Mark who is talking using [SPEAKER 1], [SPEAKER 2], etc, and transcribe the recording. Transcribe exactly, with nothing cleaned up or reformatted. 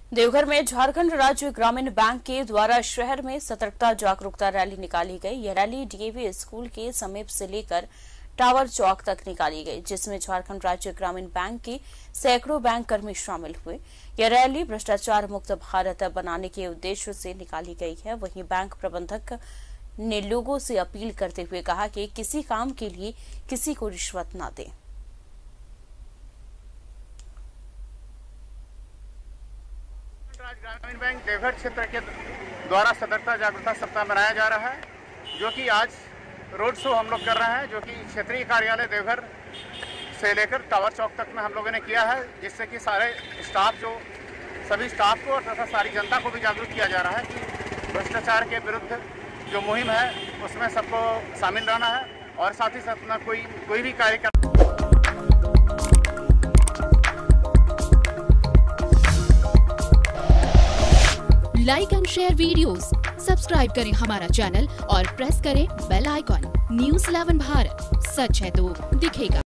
[SPEAKER 1] देवघर में झारखंड राज्य ग्रामीण बैंक के द्वारा शहर में सतर्कता जागरूकता रैली निकाली गई। यह रैली डीएवी स्कूल के समीप से लेकर टावर चौक तक निकाली गई, जिसमें झारखंड राज्य ग्रामीण बैंक के सैकड़ों बैंक कर्मी शामिल हुए। यह रैली भ्रष्टाचार मुक्त भारत बनाने के उद्देश्य से निकाली गई है। वहीं बैंक प्रबंधक ने लोगों से अपील करते हुए कहा कि किसी काम के लिए किसी को रिश्वत न दें।
[SPEAKER 2] ग्रामीण बैंक देवघर क्षेत्र के द्वारा सतर्कता जागरूकता सप्ताह मनाया जा रहा है, जो कि आज रोड शो हम लोग कर रहे हैं, जो कि क्षेत्रीय कार्यालय देवघर से लेकर टावर चौक तक में हम लोगों ने किया है, जिससे कि सारे स्टाफ जो सभी स्टाफ को तथा सारी जनता को भी जागरूक किया जा रहा है कि भ्रष्टाचार के विरुद्ध जो मुहिम है उसमें सबको शामिल रहना है और साथ ही साथ ना कोई कोई भी कार्य कर
[SPEAKER 3] like and share videos, subscribe करें हमारा चैनल और प्रेस करें bell icon. News eleven Bharat, सच है तो दिखेगा।